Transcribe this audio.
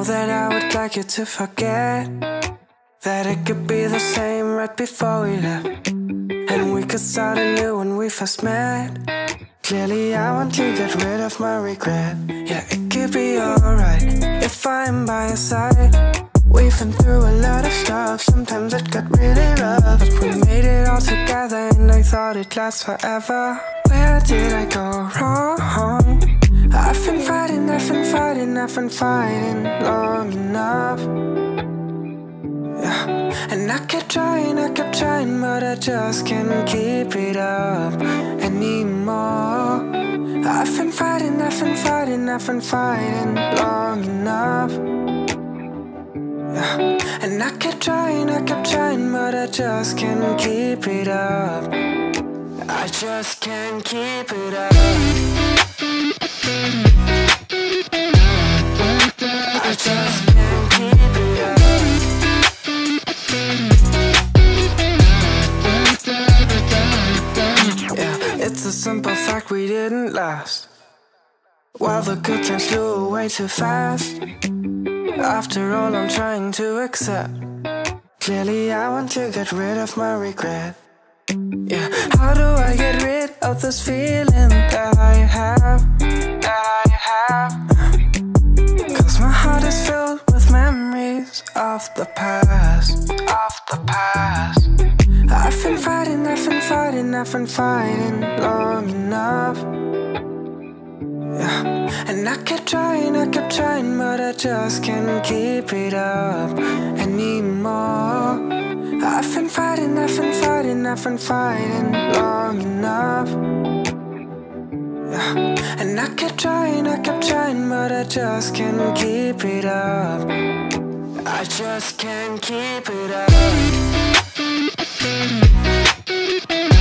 that I would like you to forget that it could be the same right before we left, and we could start anew when we first met. Clearly I want to get rid of my regret. Yeah, it could be alright if I'm by your side. We've been through a lot of stuff, sometimes it got really rough, but we made it all together and I thought it'd last forever. Where did I go wrong? I've been fighting long enough. Yeah. And I kept trying, but I just can't keep it up anymore. I've been fighting long enough. Yeah. And I kept trying, but I just can't keep it up. I just can't keep it up. I just can't keep it up. Yeah, it's a simple fact we didn't last. While the good times flew away too fast. After all, I'm trying to accept. Clearly I want to get rid of my regret. Yeah, how do I get rid of this feeling that I have? Cause my heart is filled with memories of the past. I've been fighting long enough. Yeah. And I kept trying, but I just can't keep it up anymore. I've been fighting long enough. Yeah. And I kept trying, but I just can't keep it up. I just can't keep it up.